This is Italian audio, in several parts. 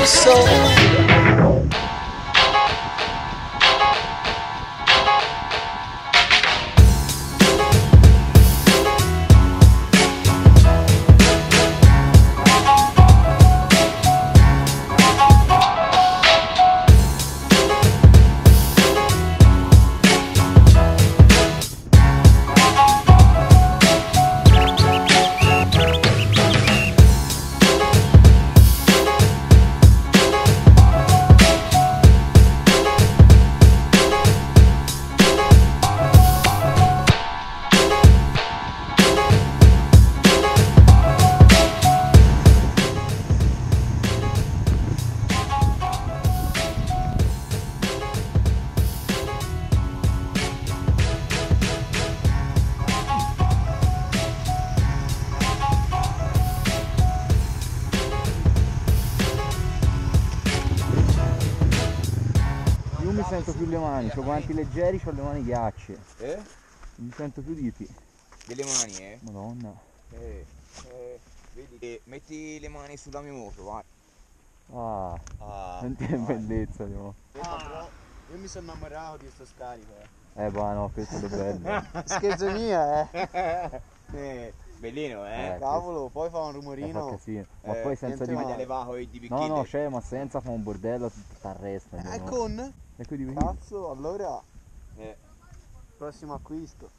soul. Io mi sento più le mani, ho guanti leggeri, ho le mani ghiacce. Mi sento più di te. Delle mani, Madonna. Vedi che metti le mani sulla mia moto, vai. Senti che bellezza, Dio. Io mi sono innamorato di sto scarico. Ma no, questo è bello. Scherzo mia, Bellino, Cavolo, poi fa un Fa rumorino. casino. Ma poi senza niente di... male. Ti levato di No, bicchiere. no, c'è, ma senza fa un bordello, t'arresta. Con? Ecco di Cazzo, allora, Eh. prossimo acquisto.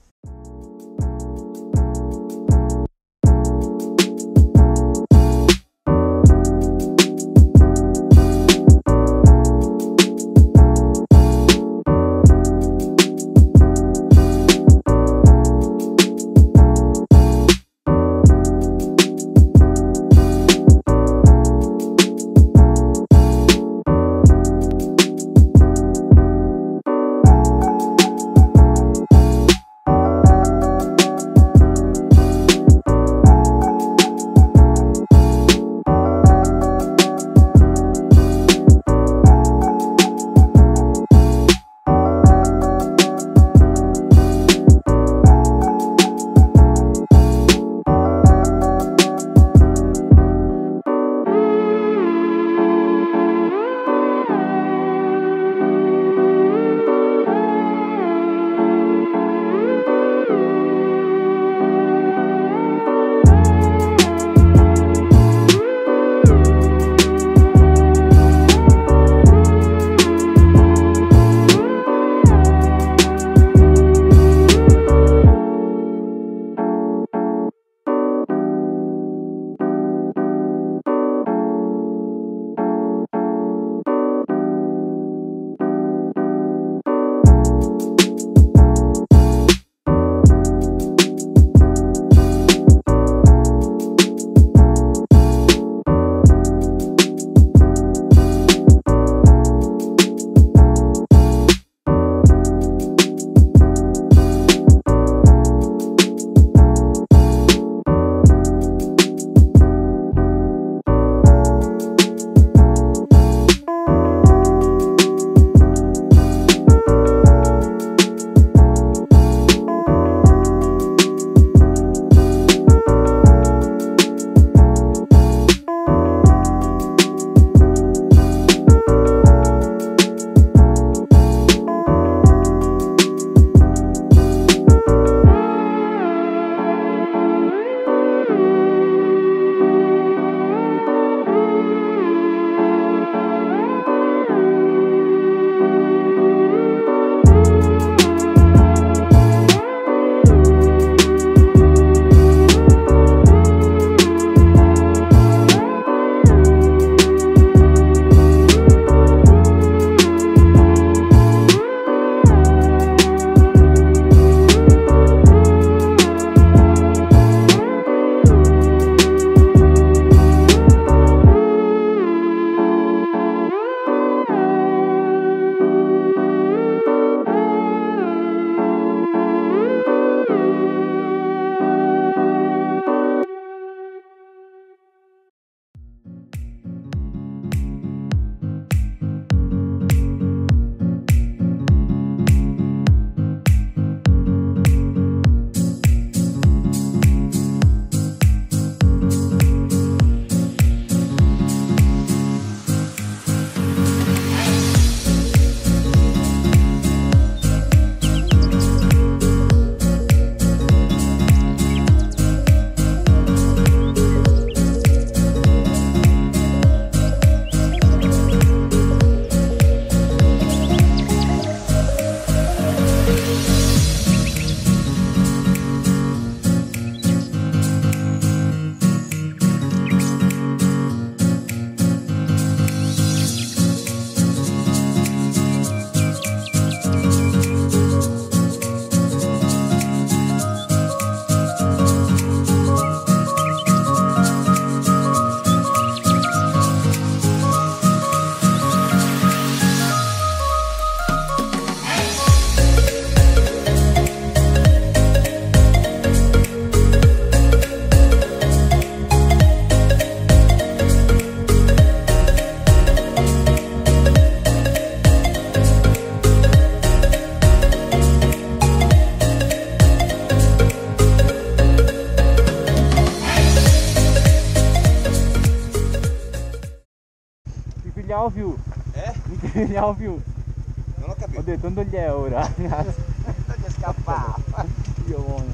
vediamo più. Non ti vediamo più. Non ho capito. Ho detto, non gli è ora. Non ti scappava. Io buono.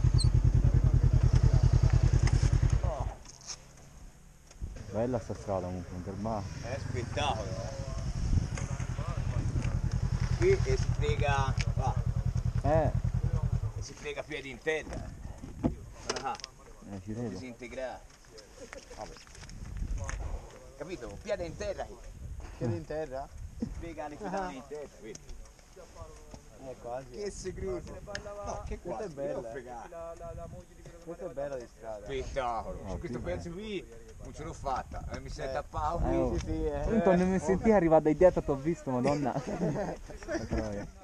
Bella sta strada comunque, non fermare. È spettacolo. Qui e si frega. Va. E si frega piedi in terra. Guarda qua. Ci vedo. Disintegrare. Vabbè. Capito? Piede in terra. Piedi in terra? Si frega le pedane in terra, vedi? Quasi. Che segreto! No, che Questa è bella. fregare. Questa è bella di strada. Spettacolo! Oh, Questo sì, pezzo qui non ce l'ho fatta. Mi sei tappato Oh. qui. Sì, Non mi senti arrivare da dietro, ti ho visto, madonna. La troia.